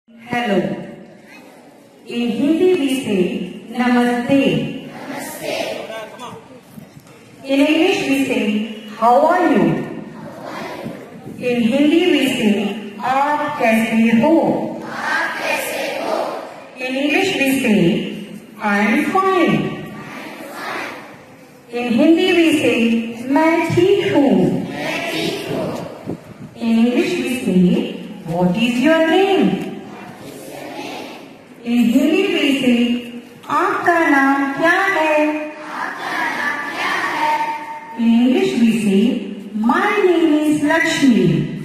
Hello. In Hindi we say Namaste. In English we say how are you? In Hindi we say आप कैसे हो? In English we say I am fine. In Hindi we say मैं ठीक हूँ. In English we say what is your name? In Hindi we say आपका नाम क्या है? In English we say my name is Lakshmi.